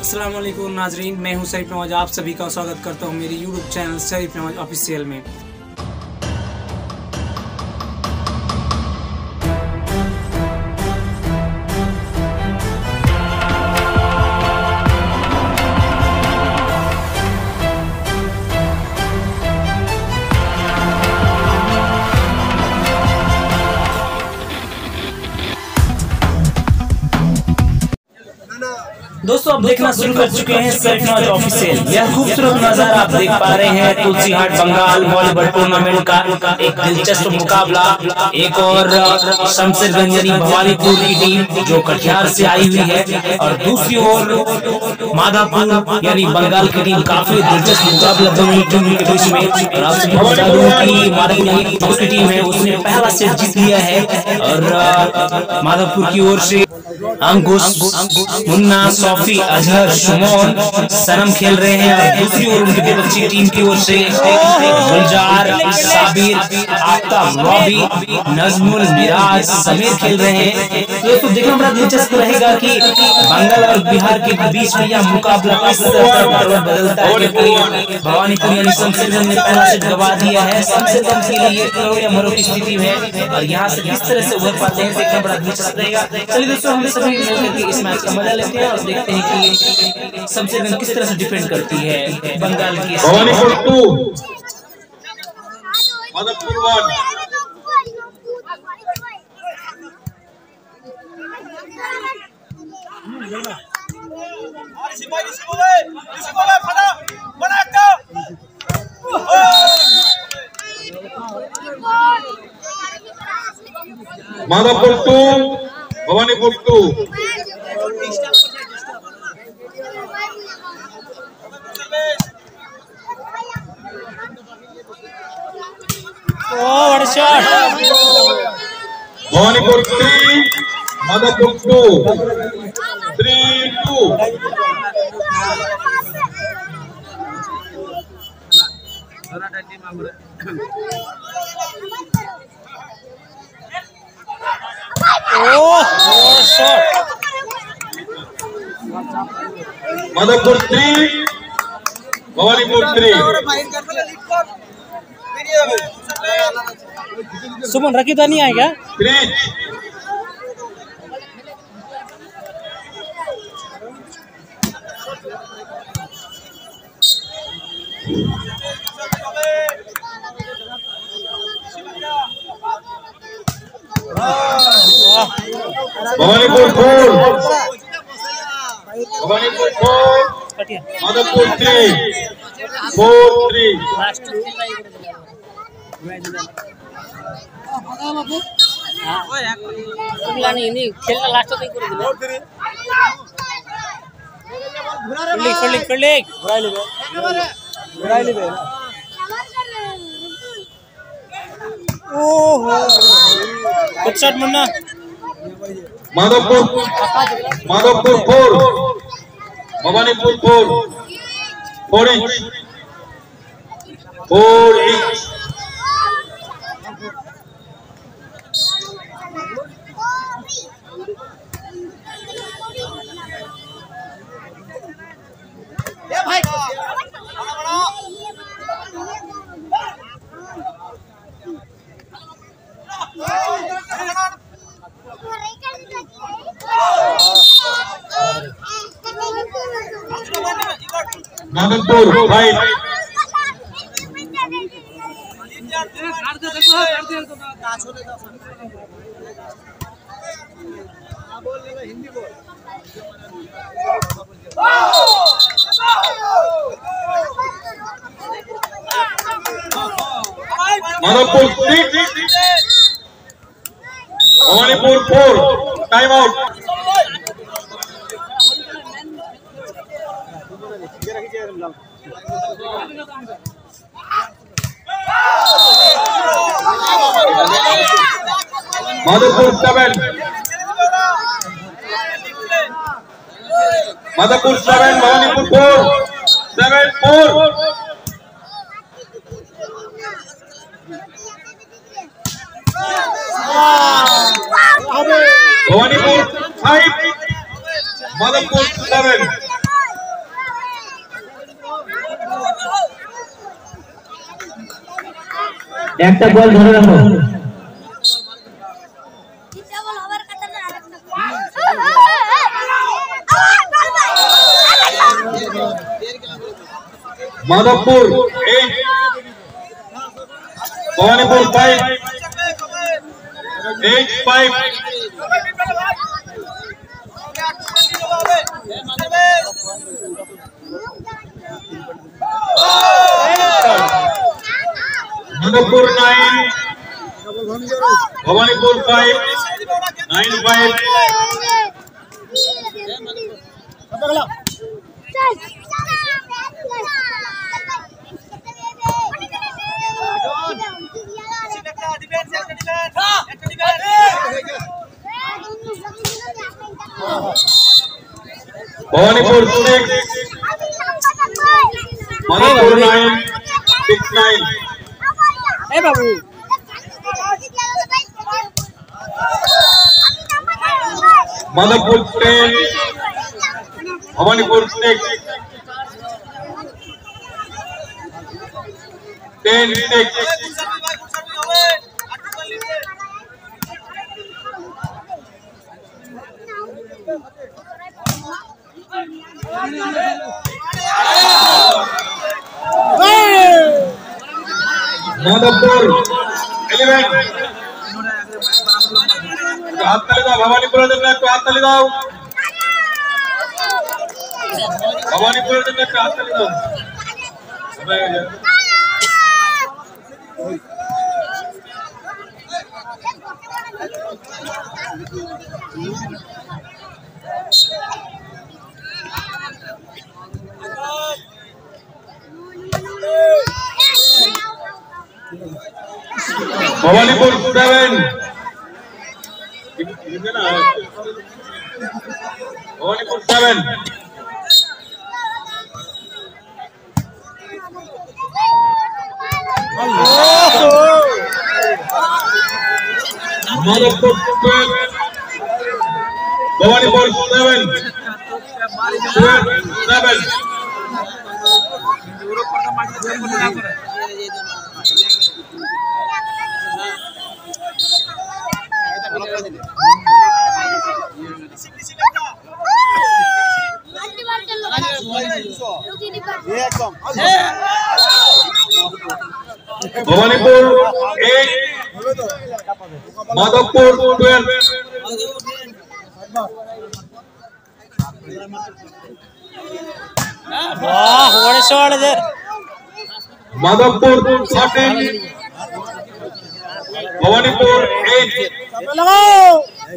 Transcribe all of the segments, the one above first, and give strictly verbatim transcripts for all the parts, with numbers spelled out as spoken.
अस्सलाम वालेकुम नाजरीन, मैं हूं शरीफ नवाज। आप सभी का स्वागत करता हूं मेरी YouTube channel Sharif Nawaz official में। दोस्तों अब देखना शुरू कर चुके हैं शरीफ नवाज ऑफिशियल। यह खूबसूरत नजारा आप देख पा रहे हैं तुलसी हाट बंगाल वॉलीबॉल टूर्नामेंट का एक दिलचस्प मुकाबला। एक और शमशेरगंज यानी भवानीपुर की टीम जो कटिहार से आई हुई है, और दूसरी ओर माधापुर यानी बंगाल की टीम। काफी दिलचस्प मुकाबला दोनों टीमों के बीच में। और आपसे बता दूं कि हमारी दूसरी टीम है उसने पहला सेट जीत लिया है, और माधापुर की ओर से अंकुश, मुन्ना, सौफी, अजहर, सुमन, सनम खेल रहे हैं। और दूसरी ओर उनकी विपक्षी टीम की ओर से गुलजार, साबिर, आफ्ताब, रॉबी, नजमुल, मिराज, समीर खेल रहे हैं। दोस्तों देखना बड़ा दिलचस्प रहेगा कि बंगाल और बिहार के बीच में यह मुकाबला किस तरह बदलता है, क्योंकि भवानीपुर यानी शमशेरगंज ने पहला सेट गवा दिया है। शमशेरगंज के लिए करो या मरो की स्थिति है, और यहाँ से किस तरह से उभर पाते हैं देखना बड़ा दिलचस्प रहेगा। चलिए दोस्तों हम सभी मिलकर के इस मैच का मजा लेते हैं और देखते हैं कि शमशेरगंज किस तरह से डिफेंड करती है बंगाल की। Bhawanipur two, Madhavpur one. Madhavpur two, Bhawanipur two. Bhawanipur three, Madhavpur two, three two. Madhavpur three, Bhawanipur three. Suman रखी तो नहीं आएगा three. Bhawanipur four, Bhawanipur four, Madhavpur three, four three. खेलना लास्ट तक कर दिले फील्डिंग फील्डिंग फील्डिंग घुराई लेबे घुराई लेबे। ओहो good shot Munna. Madhavpur, Madhavpur four, Bhawanipur four, four inch, four inch. Madhavpur five. Madhavpur six, Bhawanipur four. Time out. Madhavpur seven, Madhavpur seven, Bhawanipur four, seven four. Bhawanipur five, Madhavpur seven. একটা বল ধরে রাখো। Madhopur eight, Bhawanipur five, eight five, Madhopur nine, Bhawanipur five, nine five, Bhawanipur six, Madhopur nine, six nine, ए बाबू Madhopur ten, Bhawanipur six, ten six, Madhopur eleven, हाथ ताली दाओ भवानीपुर जन एक हाथ ताली दाओ भवानीपुर जन एक हाथ ताली दाओ Bhawanipur seven, Bhawanipur seven, Madhopur twelve, Bhawanipur seven, seven, Bhawanipur eight, Madhopur twelve, वाह बड़े शॉट इधर माधवपुर thirteen, भवानीपुर eight, लगाओ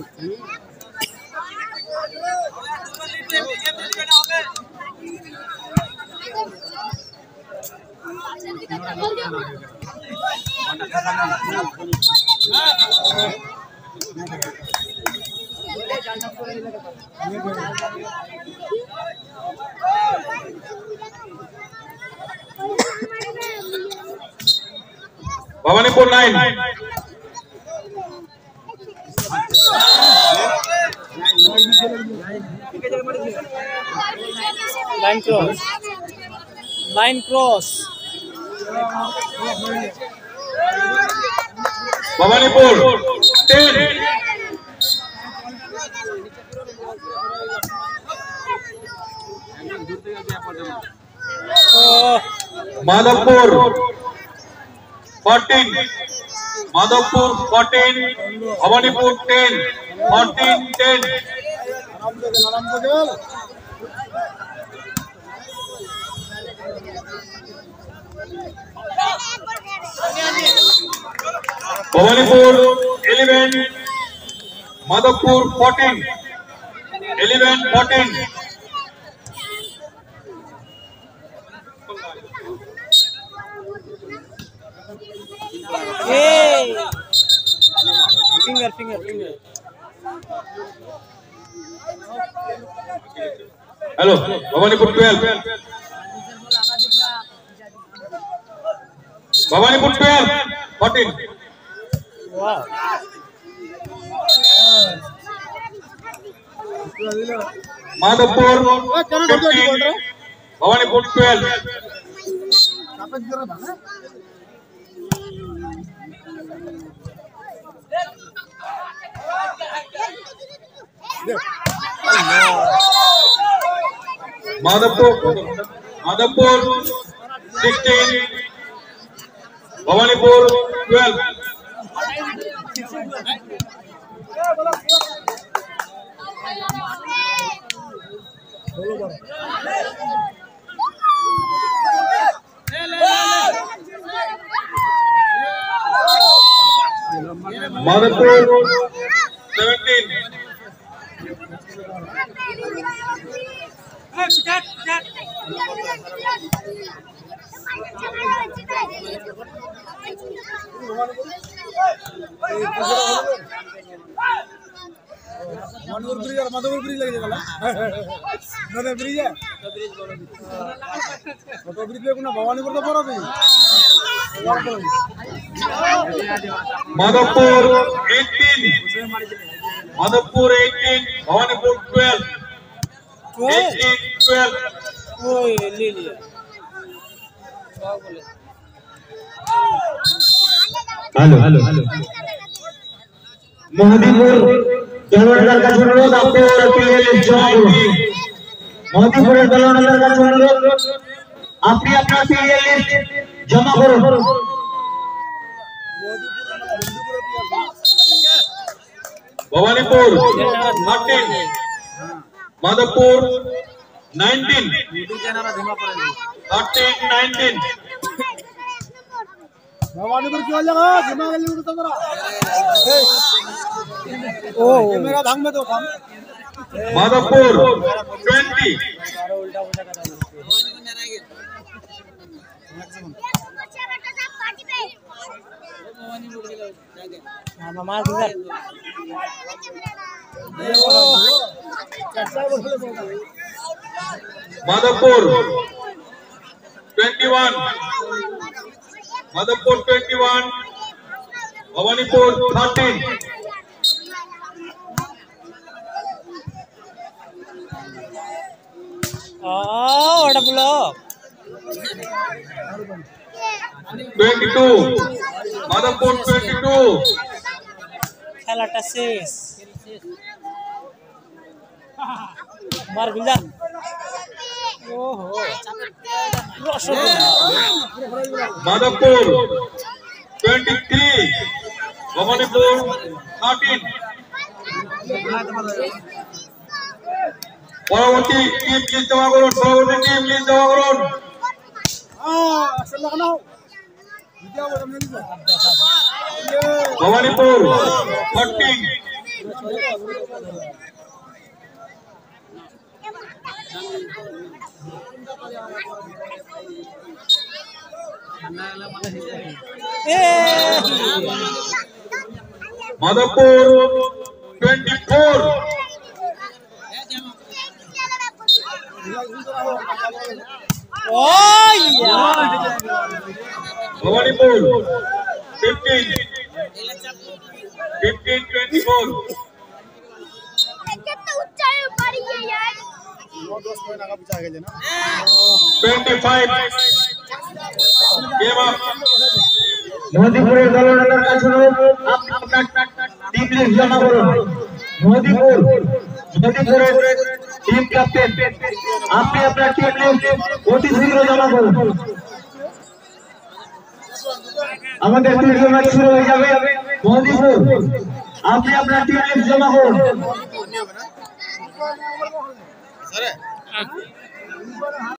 Bhawanipur nine, line cross line cross Bhawanipur ten, Madhavpur fourteen, Madhavpur fourteen, Bhawanipur ten, fourteen ten, Bhawanipur eleven, Madhavpur fourteen, eleven fourteen, finger finger finger hello Bhawanipur twelve, Bhawanipur twelve, fourteen, वाह Madhavpur fifteen, Bhawanipur twelve, Madhapur, Madhapur sixteen, Bhawanipur twelve. Madhapur seventeen. Manohar bridge और Madhupur bridge लगे वाला नदे bridge है तो bridge पे कोना भवानीपुर तो पड़ा भी Madhapur eighteen, Madhapur eighteen, Bhawanipur twelve, eighteen twelve. ओए ले लिया हेलो हेलो मोहदीपुर दलोनगर का अनुरोध आपको पीएल जॉब मोहदीपुर दलोनगर का अनुरोध आपने अपना पीएल जमा करो Bhawanipur thirteen, Madhapur nineteen, thirteen nineteen. Bhawanipur क्यों लगा दिमाग में उड़ता मेरा ओ मेरा धांग में तो काम Madhapur twenty, मामा मार दूंगा Madhapur twenty-one, Madhapur twenty-one, Bhawanipur thirteen. Oh, what a block! twenty-two, Madhapur twenty-two, খেলা শেষ মার বিলা ওহো Madhapur twenty-three, Bhawanipur thirteen. পরবর্তী টিম লিস্ট জমা করুন, পরবর্তী টিম লিস্ট জমা করুন। हां असल लगना हो वीडियो बड़ा मेरी भवानीपुर fourteen, এ Madhapur twenty-four, ওই यार Bhawanipur fifteen, fifteen twenty-four, नौ दस पॉइंट आगे पीछे आ गए ना twenty-five. Game up. मोहदीपुर दलोनगर का अनुरोध आप अपना टीम लिस्ट जमा करो मोहदीपुर मोहदीपुर टीम कैप्टन आपने अपना टीम लिस्ट অতি শীঘ্র জমা করুন আমাদের তৃতীয় ম্যাচ শুরু হয়ে যাবে মোহদীপুর আপনি আপনার টিম লিস্ট জমা করুন